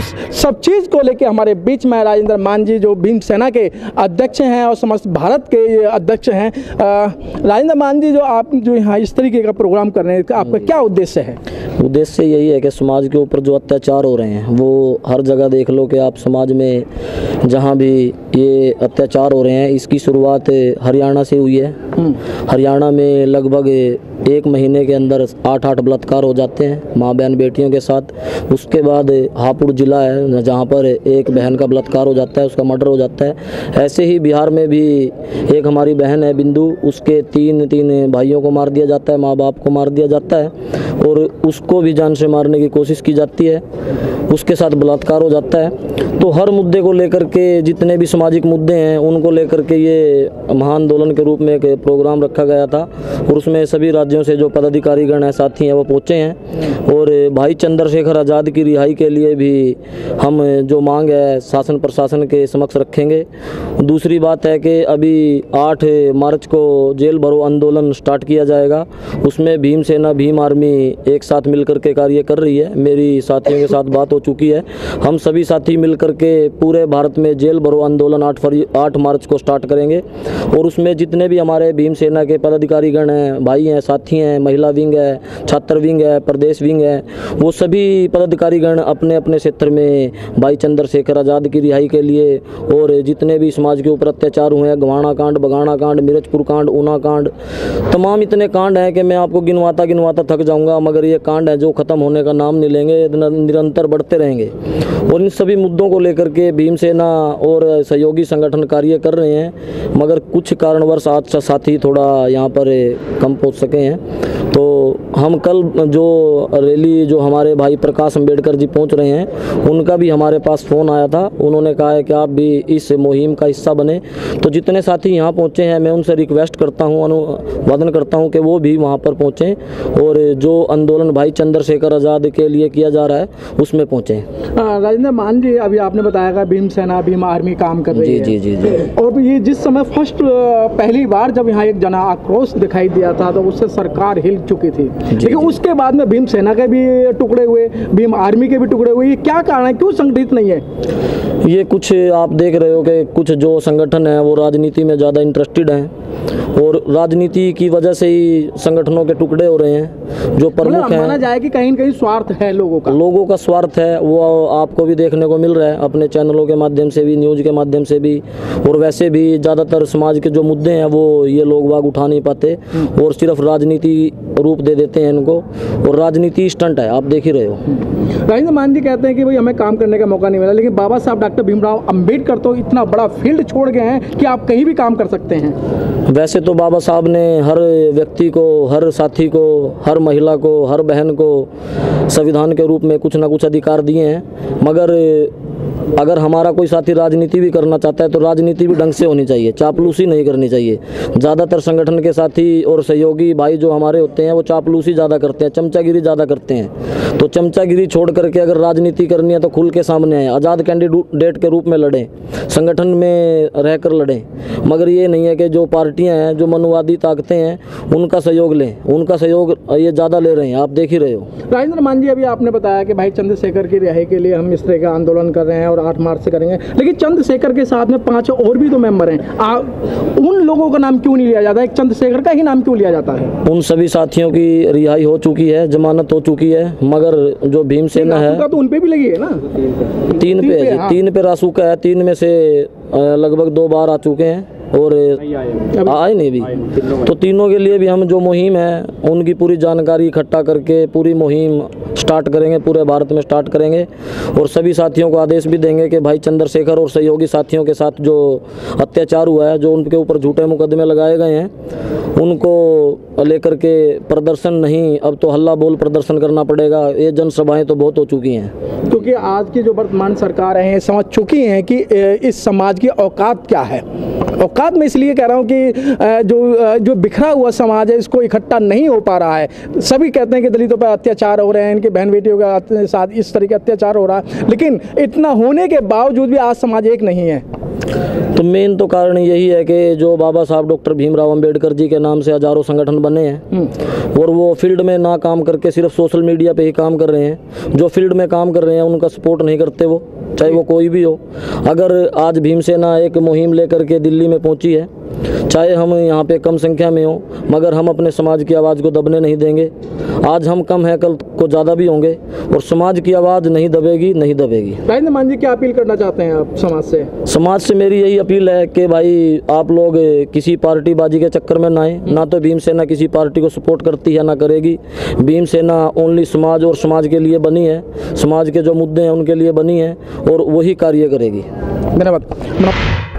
उस सब चीज़ को लेके हमारे बीच में राजेंद्र मान जी जो भीम सेना के अध्यक्ष हैं और समस्त भारत के अध्यक्ष हैं। राजेंद्र मान जी, जो आप जो यहाँ इस तरीके का प्रोग्राम कर रहे हैं, आपका क्या उद्देश्य है? उद्देश्य यही है कि समाज के ऊपर जो अत्याचार हो रहे हैं वो हर जगह देख लो कि आप समाज में जहाँ भी ये अत्याचार हो रहे हैं, इसकी शुरुआत हरियाणा से हुई है। हरियाणा में लगभग 1 महीने के अंदर 8 बलात्कार हो जाते हैं माँ बहन बेटियों के साथ। उसके बाद हापुड़ जिला है जहाँ पर एक बहन का बलात्कार हो जाता है, उसका मर्डर हो जाता है। ऐसे ही बिहार में भी एक हमारी बहन है बिंदु, उसके तीन भाइयों को मार दिया जाता है, माँ बाप को मार दिया जाता है और उसको भी जान से मारने की कोशिश की जाती है, उसके साथ बलात्कार हो जाता है। तो हर मुद्दे को लेकर के, जितने भी सामाजिक मुद्दे हैं उनको लेकर के ये महाआंदोलन के रूप में एक प्रोग्राम रखा गया था और उसमें सभी राज्यों से जो पदाधिकारीगण हैं, साथी हैं, वो पहुँचे हैं। और भाई चंद्रशेखर आज़ाद की रिहाई के लिए भी हम जो मांग है शासन प्रशासन के समक्ष रखेंगे। दूसरी बात है कि अभी 8 मार्च को जेल भरो आंदोलन स्टार्ट किया जाएगा, उसमें भीम सेना भीम आर्मी एक साथ मिलकर के कार्य कर रही है। मेरी साथियों के साथ बात हो चुकी है, हम सभी साथी मिलकर के पूरे भारत में जेल भरो आंदोलन 8 मार्च को स्टार्ट करेंगे और उसमें जितने भी हमारे भीम सेना के पदाधिकारीगण हैं, भाई हैं, साथी हैं, महिला विंग है, छात्र विंग है, प्रदेश विंग है, वो सभी पदाधिकारीगण अपने अपने क्षेत्र में भाई चंद्रशेखर आज़ाद की रिहाई के लिए और जितने भी समाज के ऊपर अत्याचार हुए हैं, गवाना कांड, बगाना कांड, मिर्चपुर कांड, ऊना कांड, तमाम इतने कांड हैं कि मैं आपको गिनवाता थक जाऊंगा, मगर ये कांड है जो ख़त्म होने का नाम नहीं लेंगे, निरंतर बढ़ते रहेंगे। और इन सभी मुद्दों को लेकर के भीम सेना और सहयोगी संगठन कार्य कर रहे हैं, मगर कुछ कारणवश आज साथी थोड़ा यहाँ पर कम पहुँच सके हैं। तो हम कल जो रैली जो हमारे भाई प्रकाश अंबेडकर जी पहुँच रहे हैं, उनका भी हमारे पास फ़ोन आया था, उन्होंने कहा है कि आप भी इस मुहिम का हिस्सा बने। तो जितने साथी यहाँ पहुँचे हैं, मैं उनसे रिक्वेस्ट करता हूँ, अनुवादन करता हूँ कि वो भी वहाँ पर पहुँचें और जो आंदोलन भाई चंद्रशेखर आज़ाद के लिए किया जा रहा है उसमें पहुँचें। राजेंद्र मान जी, अभी आपने बताया कि भीम सेना भीम आर्मी काम कर रही है। जी। और ये जिस समय पहली बार जब यहाँ एक जन आक्रोश दिखाई दिया था तो उससे सरकार हिल चुकी थी, लेकिन उसके बाद में भीम सेना के भी टुकड़े हुए, भीम आर्मी के भी टुकड़े हुए। ये क्या कारण है, क्यों संगठित नहीं है? ये कुछ आप देख रहे हो कि कुछ जो संगठन है वो राजनीति में ज़्यादा इंटरेस्टेड हैं और राजनीति की वजह से ही संगठनों के टुकड़े हो रहे हैं। जो प्रमुख हैं, माना जाए कि कहीं न कहीं स्वार्थ है, लोगों का स्वार्थ है, वो आपको भी देखने को मिल रहा है अपने चैनलों के माध्यम से भी, न्यूज़ के माध्यम से भी। और वैसे भी ज़्यादातर समाज के जो मुद्दे हैं वो ये लोग बाग उठा नहीं पाते और सिर्फ राजनीति रूप दे देते हैं इनको, और राजनीति स्टंट है, आप देख ही रहे हो। राजेंद्र मान जी कहते हैं कि भाई हमें काम करने का मौका नहीं मिला, लेकिन बाबा साहब डॉक्टर भीमराव अंबेडकर तो इतना बड़ा फील्ड छोड़ गए हैं कि आप कहीं भी काम कर सकते हैं। वैसे तो बाबा साहब ने हर व्यक्ति को, हर साथी को, हर महिला को, हर बहन को संविधान के रूप में कुछ ना कुछ अधिकार दिए हैं, मगर अगर हमारा कोई साथी राजनीति भी करना चाहता है तो राजनीति भी ढंग से होनी चाहिए, चापलूसी नहीं करनी चाहिए। ज़्यादातर संगठन के साथी और सहयोगी भाई जो हमारे होते हैं वो चापलूसी ज़्यादा करते हैं, चमचागिरी ज़्यादा करते हैं। तो चमचागिरी छोड़ करके अगर राजनीति करनी है तो खुल के सामने आए, आज़ाद कैंडिडेट के रूप में लड़ें, संगठन में रहकर लड़ें। मगर ये नहीं है कि जो पार्टियाँ हैं, जो मनुवादी ताकतें हैं, उनका सहयोग लें, उनका सहयोग ये ज़्यादा ले रहे हैं, आप देख ही रहे हो। राजेंद्र मान जी, अभी आपने बताया कि भाई चंद्रशेखर की रिहाई के लिए हम इस तरह का आंदोलन कर रहे हैं और 8 मार्च से करेंगे, लेकिन चंद्रशेखर के साथ में 5 और भी तो मेंबर हैं, उन लोगों का नाम क्यों नहीं लिया जाता? एक चंद्रशेखर का ही नाम क्यों लिया जाता है? उन सभी साथियों की रिहाई हो चुकी है, जमानत हो चुकी है, मगर जो भीम सेना है तो उन पे भी लगी है ना, 3 पे रासुका है, 3 में से लगभग 2 बार आ चुके हैं और आए नहीं भी। तो तीनों के लिए भी हम जो मुहिम है उनकी पूरी जानकारी इकट्ठा करके पूरी मुहिम स्टार्ट करेंगे, पूरे भारत में स्टार्ट करेंगे और सभी साथियों को आदेश भी देंगे कि भाई चंद्रशेखर और सहयोगी साथियों के साथ जो अत्याचार हुआ है, जो उनके ऊपर झूठे मुकदमे लगाए गए हैं, उनको लेकर के प्रदर्शन नहीं, अब तो हल्ला बोल प्रदर्शन करना पड़ेगा। ये जनसभाएं तो बहुत हो चुकी हैं, क्योंकि आज की जो वर्तमान सरकार है समझ चुकी हैं कि इस समाज की औकात क्या है। औकात में इसलिए कह रहा हूँ कि जो बिखरा हुआ समाज है इसको इकट्ठा नहीं हो पा रहा है। सभी कहते हैं कि दलितों पर अत्याचार हो रहे हैं, इनके बहन बेटियों के साथ इस तरह का अत्याचार हो रहा है, लेकिन इतना होने के बावजूद भी आज समाज एक नहीं है। तो मेन तो कारण यही है कि जो बाबा साहब डॉक्टर भीमराव अंबेडकर जी के नाम से हजारों संगठन बने हैं और वो फील्ड में ना काम करके सिर्फ सोशल मीडिया पे ही काम कर रहे हैं। जो फील्ड में काम कर रहे हैं उनका सपोर्ट नहीं करते वो, चाहे वो कोई भी हो। अगर आज भीमसेना एक मुहिम लेकर के दिल्ली में पहुंची है, चाहे हम यहाँ पे कम संख्या में हो, मगर हम अपने समाज की आवाज़ को दबने नहीं देंगे। आज हम कम हैं, कल को ज़्यादा भी होंगे और समाज की आवाज़ नहीं दबेगी, नहीं दबेगी। राजेंद्र मान जी, क्या अपील करना चाहते हैं आप समाज से? समाज से मेरी यही अपील है कि भाई आप लोग किसी पार्टीबाजी के चक्कर में ना आए। ना तो भीमसेना किसी पार्टी को सपोर्ट करती है, ना करेगी। भीमसेना ओनली समाज और समाज के लिए बनी है, समाज के जो मुद्दे हैं उनके लिए बनी है और वही कार्य करेगी। धन्यवाद।